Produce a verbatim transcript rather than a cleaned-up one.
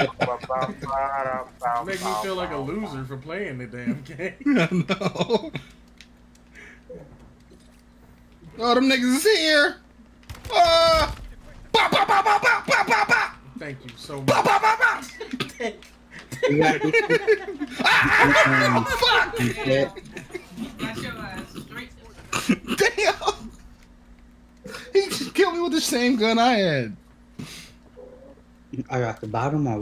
Make me feel like a loser for playing the damn game. I know. Oh, them niggas is here. Uh, bah, bah, bah, bah, bah, bah, bah, bah. Thank you so much. Bah, bah, bah, bah. Ah, fuck! Damn! He just killed me with the same gun I had. I got the bottom. I